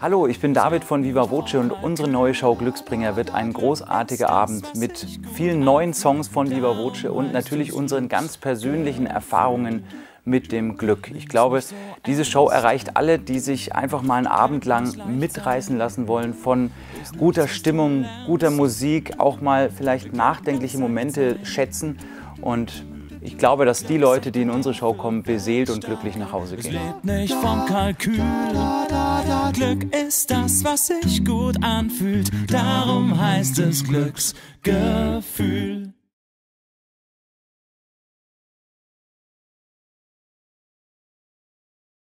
Hallo, ich bin David von Viva Voce und unsere neue Show Glücksbringer wird ein großartiger Abend mit vielen neuen Songs von Viva Voce und natürlich unseren ganz persönlichen Erfahrungen mit dem Glück. Ich glaube, diese Show erreicht alle, die sich einfach mal einen Abend lang mitreißen lassen wollen von guter Stimmung, guter Musik, auch mal vielleicht nachdenkliche Momente schätzen. Und ich glaube, dass die Leute, die in unsere Show kommen, beseelt und glücklich nach Hause gehen. Lebt nicht vom Kalkül. Glück ist das, was sich gut anfühlt. Darum heißt es Glücksgefühl.